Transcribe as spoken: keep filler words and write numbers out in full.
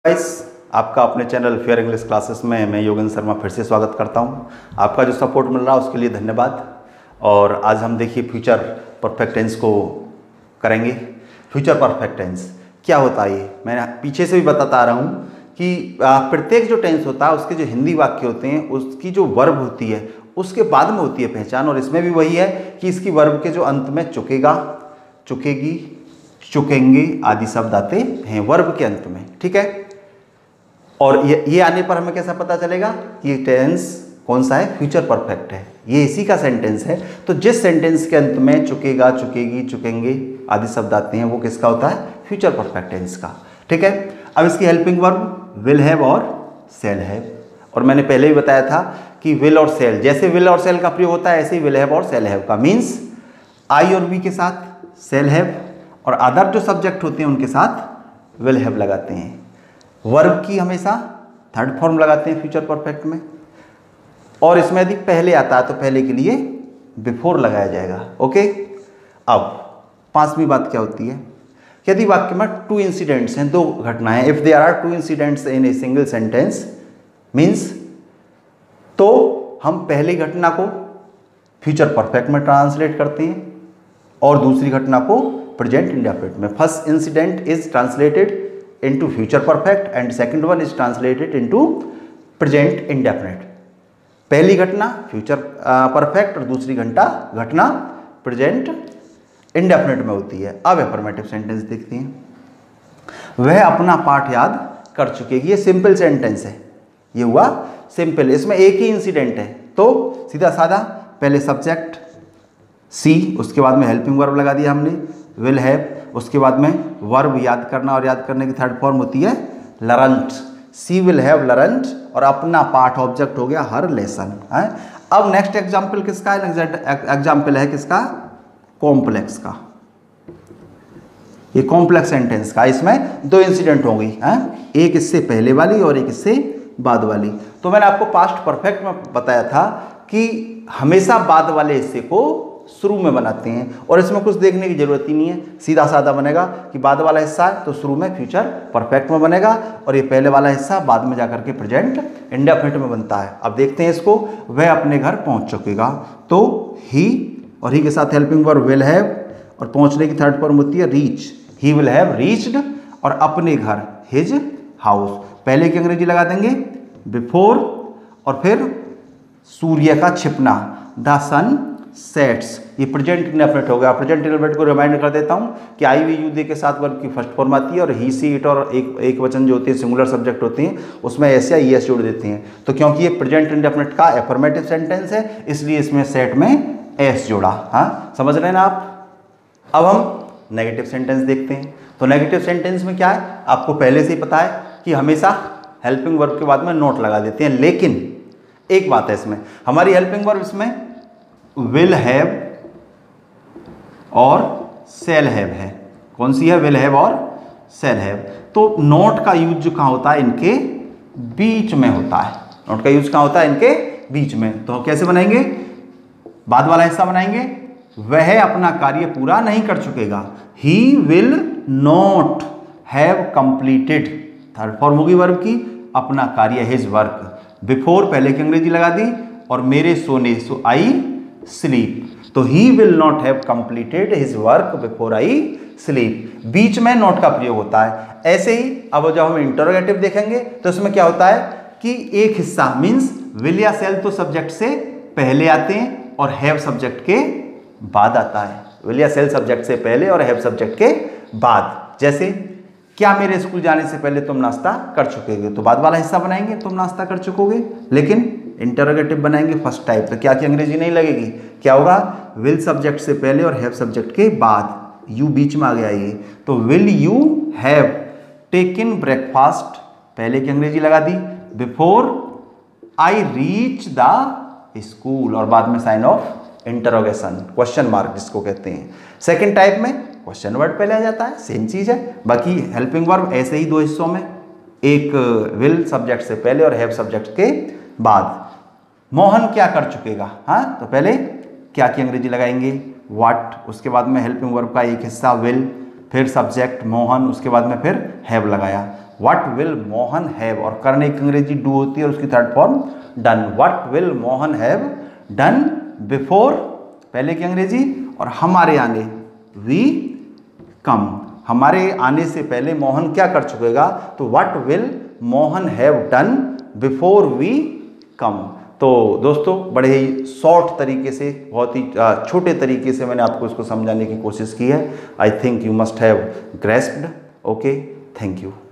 Guys, आपका अपने channel fair English classes में मैं योगेंद्र शर्मा फिर से स्वागत करता हूं। आपका जो सपोर्ट मिल रहा है उसके लिए धन्यवाद। और आज हम देखिए फ्यूचर परफेक्ट टेंस को करेंगे। फ्यूचर परफेक्ट टेंस क्या होता है, ये मैं पीछे से भी बताता आ रहा हूं कि प्रत्येक जो टेंस होता है उसके जो हिंदी वाक्य होते हैं उसकी जो वर्ब होती है उसके बाद में होती है पहचान। और इसमें भी वही है कि इसकी वर्ब के जो अंत में चुकेगा, चुकेगी, चुकेंगे आदि शब्द आते हैं वर्ब के अंत में, ठीक है। और ये ये आने पर हमें कैसा पता चलेगा कि ये टेंस कौन सा है, फ्यूचर परफेक्ट है, ये इसी का सेंटेंस है। तो जिस सेंटेंस के अंत में चुकेगा, चुकेगी, चुकेंगे आदि शब्द आते हैं वो किसका होता है, फ्यूचर परफेक्ट टेंस का, ठीक है। अब इसकी हेल्पिंग वर्ब विल हैव और शैल हैव। और मैंने पहले भी बताया था कि विल और शैल, जैसे विल और शैल का प्रयोग होता है ऐसे ही विल हैव और शैल हैव का, मीन्स आई और वी के साथ शैल हैव और अदर जो सब्जेक्ट होते हैं उनके साथ विल हैव लगाते हैं। वर्ब की हमेशा थर्ड फॉर्म लगाते हैं फ्यूचर परफेक्ट में। और इसमें यदि पहले आता है तो पहले के लिए बिफोर लगाया जाएगा, ओके। अब पांचवी बात क्या होती है, यदि वाक्य में टू इंसिडेंट्स हैं, दो घटनाएं, if there are two incidents in a single sentence means, तो हम पहली घटना को फ्यूचर परफेक्ट में ट्रांसलेट करते हैं और दूसरी घटना को प्रेजेंट इंडेफिनिट में। First incident is translated into future perfect and second one is translated into present indefinite। पहली घटना फ्यूचर परफेक्ट और दूसरी घंटा घटना प्रेजेंट इंडेफिनिट में होती है। अब अफर्मेटिव सेंटेंस देखते हैं, वह अपना पाठ याद कर चुकेगी। ये सिंपल सेंटेंस है, ये हुआ सिंपल, इसमें एक ही इंसिडेंट है तो सीधा साधा पहले सब्जेक्ट सी, उसके बाद में हेल्पिंग वर्ब लगा दिया हमने विल हैव, उसके बाद में वर्ब याद करना और याद करने की थर्ड फॉर्म होती है learned, she will have learned और अपना पाठ ऑब्जेक्ट हो गया हर लेसन है। अब नेक्स्ट एग्जांपल किसका है, एग्जांपल है किसका, कॉम्प्लेक्स का। ये कॉम्प्लेक्स सेंटेंस का, इसमें दो इंसिडेंट हो गई है, एक इससे पहले वाली और एक इससे बाद वाली। तो मैंने आपको पास्ट परफेक्ट में बताया था कि हमेशा बाद वाले हिस्से को शुरू में बनाते हैं और इसमें कुछ देखने की जरूरत ही नहीं है, सीधा साधा बनेगा कि बाद वाला हिस्सा है तो शुरू में फ्यूचर परफेक्ट में बनेगा और ये पहले वाला हिस्सा बाद में जाकर के प्रेजेंट इंडेफिनिट में बनता है। अब देखते हैं इसको, वह अपने घर पहुंच चुकेगा तो ही और ही के साथ हेल्पिंग वर्ब विल हैव और पहुंचने की थर्ड फॉर्म होती है reach, he will have reached और अपने घर हिज हाउस। पहले की अंग्रेजी लगा देंगे बिफोर और फिर सूर्य का छिपना द सन सेट्स, ये प्रेजेंट इंडेफिनिट हो गया। प्रेजेंट इंडेफिनिट को रिमाइंड कर देता हूँ कि आई वी यू दे के साथ वर्ब की फर्स्ट फॉर्म आती है और ही सी इट और एक एक वचन जो होते हैं सिंगुलर सब्जेक्ट होते हैं उसमें एस या ई एस जोड़ देते हैं। तो क्योंकि ये प्रेजेंट इंडेफिनिट का एफर्मेटिव सेंटेंस है इसलिए इसमें सेट में एस जोड़ा, हाँ समझ रहे हैं ना आप। अब हम नेगेटिव सेंटेंस देखते हैं। तो नेगेटिव सेंटेंस में क्या है, आपको पहले से ही पता है कि हमेशा हेल्पिंग वर्ब के बाद में नोट लगा देते हैं, लेकिन एक बात है इसमें, हमारी हेल्पिंग वर्ब इसमें विल हैव और शैल हैव है। कौन सी है, विल हैव और शैल हैव। तो नोट का यूज जो कहाँ होता है, इनके बीच में होता है। नोट का यूज कहाँ होता है, इनके बीच में। तो कैसे बनाएंगे, बाद वाला हिस्सा बनाएंगे, वह अपना कार्य पूरा नहीं कर चुकेगा, he will not have completed, third form होगी वर्ब की, अपना कार्य हिज वर्क। बिफोर पहले की अंग्रेजी लगा दी और मेरे सोने, सो आई स्लीप, तो he will not have completed his work before I sleep. बीच में नॉट का प्रयोग होता है। ऐसे ही अब जब हम इंटरोगेटिव देखेंगे तो इसमें क्या होता है कि एक हिस्सा मीन्स विल या शैल तो सब्जेक्ट से पहले आते हैं और हैव सब्जेक्ट के बाद आता है। विल या शैल सब्जेक्ट से पहले और हैव सब्जेक्ट के बाद। जैसे क्या मेरे स्कूल जाने से पहले तुम नाश्ता कर चुकोगे, तो बाद वाला हिस्सा बनाएंगे तुम नाश्ता कर चुकोगे। लेकिन इंटरोगेटिव बनाएंगे फर्स्ट टाइप, तो क्या की अंग्रेजी नहीं लगेगी, क्या होगा, विल सब्जेक्ट से पहले और हैव सब्जेक्ट के बाद, यू बीच में आ गया ये। तो will you have taken breakfast, पहले की अंग्रेजी लगा दी before I reach the school और बाद में sign of interrogation, question mark जिसको कहते हैं। सेकेंड टाइप में क्वेश्चन वर्ड पहले आ जाता है, सेम चीज है। बाकी हेल्पिंग वर्ब ऐसे ही दो हिस्सों में, एक विल सब्जेक्ट से पहले और हैव सब्जेक्ट के बाद। मोहन क्या कर चुकेगा, हाँ तो पहले क्या की अंग्रेजी लगाएंगे व्हाट, उसके बाद में हेल्पिंग वर्ब का एक हिस्सा विल, फिर सब्जेक्ट मोहन, उसके बाद में फिर हैव लगाया। व्हाट विल मोहन हैव, और करने की अंग्रेजी डू होती है और उसकी third form done. What will Mohan have done before, पहले की अंग्रेजी, और हमारे आने वी कम, हमारे आने से पहले मोहन क्या कर चुकेगा, तो what will Mohan have done before we come. तो दोस्तों बड़े ही शॉर्ट तरीके से, बहुत ही छोटे तरीके से मैंने आपको इसको समझाने की कोशिश की है। I think you must have grasped. Okay, thank you.